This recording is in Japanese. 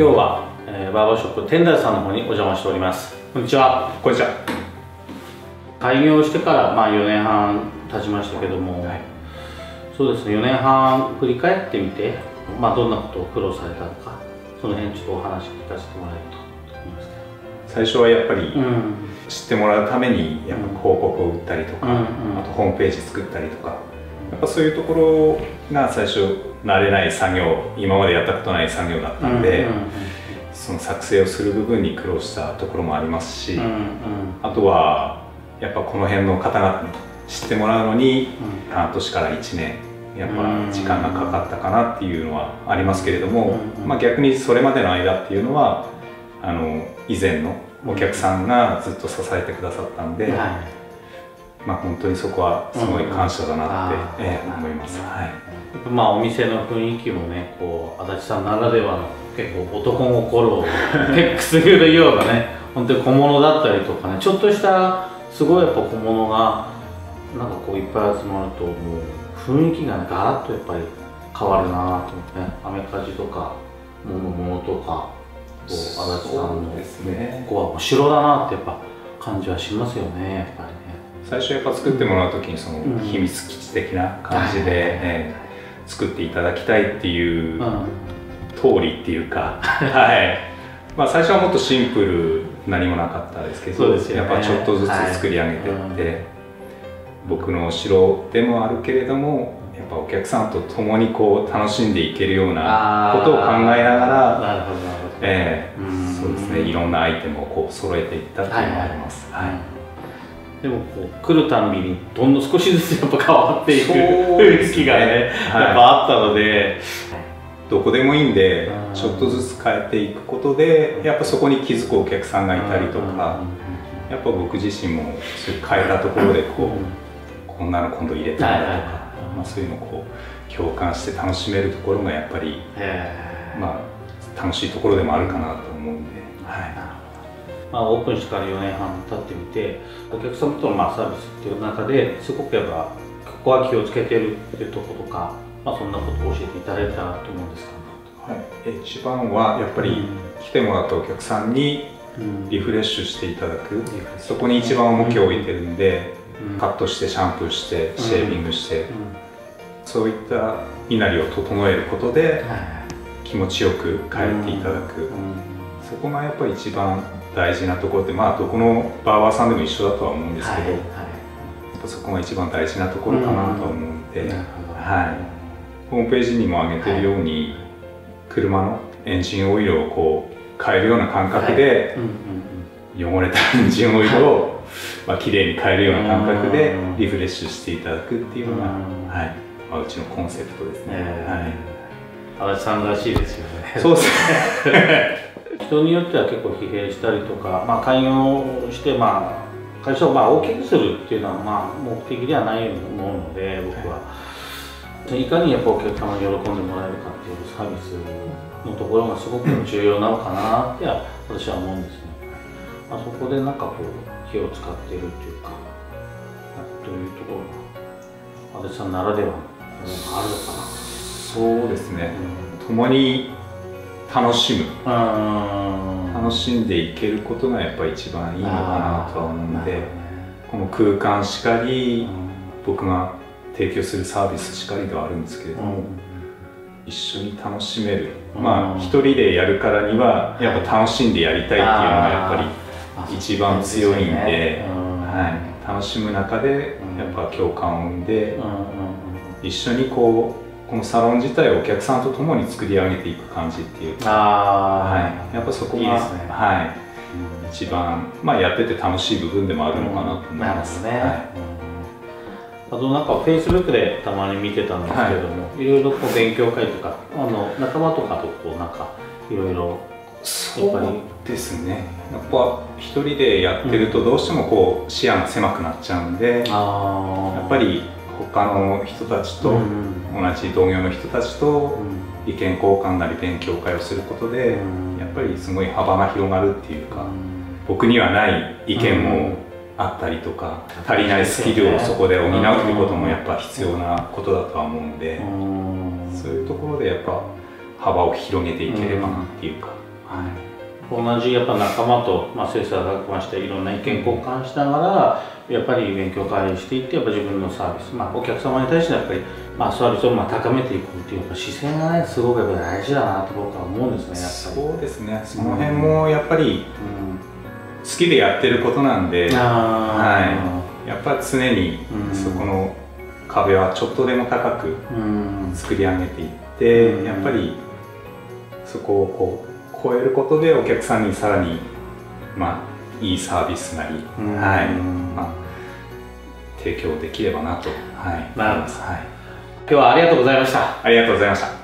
日は、バーバーショップテンダーさんの方にお邪魔しております。こんにちは。 こんにちは。 開業してから、4年半経ちましたけども、はい、そうですね、4年半振り返ってみて、どんなことを苦労されたのか、その辺ちょっとお話聞かせてもらえると思いますけど。 最初はやっぱり、知ってもらうためにやっぱ広告を売ったりとか、あとホームページ作ったりとか、やっぱそういうところが最初慣れない作業、今までやったことない作業だったんで、その作成をする部分に苦労したところもありますし、あとはやっぱこの辺の方々に知ってもらうのに半年から1年やっぱ時間がかかったかなっていうのはありますけれども、逆にそれまでの間っていうのは以前のお客さんがずっと支えてくださったんで、本当にそこはすごい感謝だなって思います。 お店の雰囲気もね、足立さんならではの結構男心をくすぐるようなね、本当に小物だったりとかね、ちょっとしたすごいやっぱ小物がなんかこういっぱい集まると、もう雰囲気がねガラッとやっぱり変わるなと思ってね、アメカジとか物とか足立さんのここはお城だなってやっぱ感じはしますよね、やっぱりね。 最初やっぱ作ってもらう時にその秘密基地的な感じで作っていただきたいっていう通りっていうか、最初はもっとシンプル何もなかったですけど、やっぱちょっとずつ作り上げていって、僕のお城でもあるけれどもやっぱお客さんと共にこう楽しんでいけるようなことを考えながら、そうですね、いろんなアイテムをこう揃えていったっていうのがあります。 でもこう来るたんびにどんどん少しずつやっぱ変わっていく雰囲気がねやっぱあったので、 どこでもいいんでちょっとずつ変えていくことでやっぱそこに気づくお客さんがいたりとか、やっぱ僕自身も変えたところでこんなの今度入れたんだとか、そういうのをこう共感して楽しめるところがやっぱり楽しいところでもあるかなと思うんで。 オープンしてから4年半経ってみて、お客様とのサービスっていう中ですごくやっぱここは気をつけてるっていうところとか、そんなことを教えていただいたらと思うんですけど。 一番はやっぱり来てもらったお客さんにリフレッシュしていただく、そこに一番重きを置いてるんで、カットしてシャンプーしてシェービングして、そういった身なりを整えることで気持ちよく帰っていただく、そこがやっぱり一番大事なところで、どこのバーバーさんでも一緒だとは思うんですけど、やっぱそこが一番大事なところかなとは思うんで、ホームページにも上げてるように、車のエンジンオイルをこう変えるような感覚で、汚れたエンジンオイルをきれいに変えるような感覚でリフレッシュしていただくっていうのが、うちのコンセプトですね。 足立さんらしいですよね。 そうですね。 人によっては結構疲弊したりとか、開業して会社を大きくするっていうのは目的ではないと思うので、僕はいかにやっぱお客様に喜んでもらえるかっていうサービスのところがすごく重要なのかなって私は思うんですね。そこでなんかこう気を使っているっていうか、というところが足立さんならではのものがあるのかな。 そうですね、共に楽しむ、楽しんでいけることがやっぱり一番いいのかなとは思うんで、この空間しかり、僕が提供するサービスしかりではあるんですけれども、一緒に楽しめる、一人でやるからにはやっぱ楽しんでやりたいっていうのがやっぱり一番強いんで、楽しむ中でやっぱ共感を生んで、一緒にこのサロン自体をお客さんと共に作り上げていく感じっていうか、やっぱそこが一番やってて楽しい部分でもあるのかなと思います。 あとなんかフェイスブックでたまに見てたんですけれども、いろいろ勉強会とか仲間とかとなんかいろいろ。 そうですね、やっぱ一人でやってるとどうしても視野が狭くなっちゃうんで、やっぱり他の人たちと、同じ同業の人たちと意見交換なり勉強会をすることで、やっぱりすごい幅が広がるっていうか、僕にはない意見もあったりとか、足りないスキルをそこで補うということもやっぱ必要なことだとは思うんで、そういうところでやっぱ幅を広げていければなっていうか、 同じやっぱ仲間と、切磋琢磨していろんな意見交換しながらやっぱり勉強会していってやっぱ自分のサービス、お客様に対してやっぱり、サービスを高めていくっていう姿勢がねすごくやっぱり大事だなと僕は思うんですね。やっぱりそうですね。その辺もやっぱり好きでやってることなんで、やっぱり常にそこの壁はちょっとでも高く作り上げていって、やっぱりそこをこう超えることでお客さんにさらにいいサービスなり、提供できればなと思います。 今日はありがとうございました。 ありがとうございました。